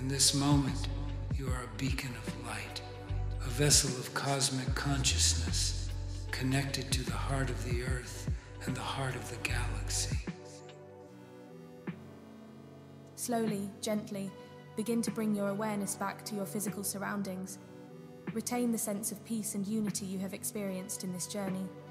In this moment, you are a beacon of light, a vessel of cosmic consciousness, connected to the heart of the earth and the heart of the galaxy. Slowly, gently, begin to bring your awareness back to your physical surroundings. Retain the sense of peace and unity you have experienced in this journey.